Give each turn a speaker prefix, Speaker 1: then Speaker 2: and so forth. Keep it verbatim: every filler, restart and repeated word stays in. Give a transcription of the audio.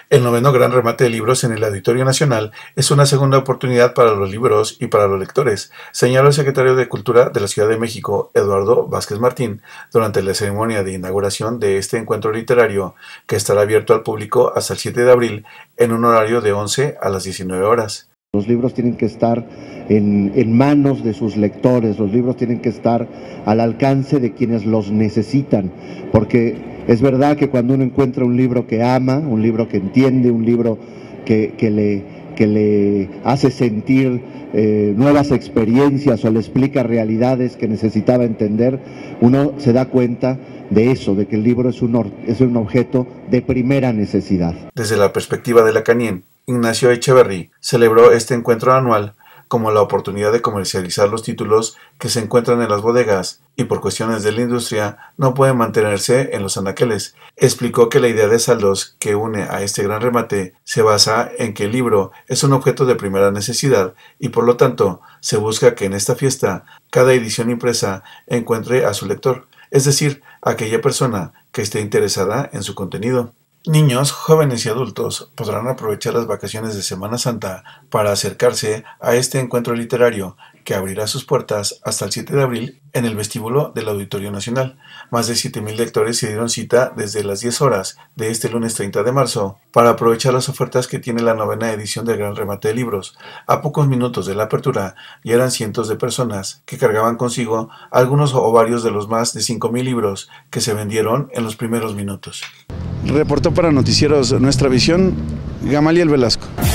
Speaker 1: El noveno Gran Remate de Libros en el Auditorio Nacional es una segunda oportunidad para los libros y para los lectores, señaló el secretario de Cultura de la Ciudad de México, Eduardo Vázquez Martín, durante la ceremonia de inauguración de este encuentro literario, que estará abierto al público hasta el siete de abril en un horario de once a las diecinueve horas.
Speaker 2: Los libros tienen que estar en, en manos de sus lectores, los libros tienen que estar al alcance de quienes los necesitan, porque es verdad que cuando uno encuentra un libro que ama, un libro que entiende, un libro que, que, le, que le hace sentir eh, nuevas experiencias o le explica realidades que necesitaba entender, uno se da cuenta de eso, de que el libro es un, es un objeto de primera necesidad.
Speaker 1: Desde la perspectiva de la Canien, Ignacio Echeverry celebró este encuentro anual como la oportunidad de comercializar los títulos que se encuentran en las bodegas y por cuestiones de la industria no pueden mantenerse en los anaqueles. Explicó que la idea de saldos que une a este gran remate se basa en que el libro es un objeto de primera necesidad y por lo tanto se busca que en esta fiesta cada edición impresa encuentre a su lector, es decir, a aquella persona que esté interesada en su contenido. Niños, jóvenes y adultos podrán aprovechar las vacaciones de Semana Santa para acercarse a este encuentro literario que abrirá sus puertas hasta el siete de abril en el vestíbulo del Auditorio Nacional. Más de siete mil lectores se dieron cita desde las diez horas de este lunes treinta de marzo para aprovechar las ofertas que tiene la novena edición del Gran Remate de Libros. A pocos minutos de la apertura ya eran cientos de personas que cargaban consigo algunos o varios de los más de cinco mil libros que se vendieron en los primeros minutos.
Speaker 3: Reportó para Noticieros Nuestra Visión, Gamaliel Velasco.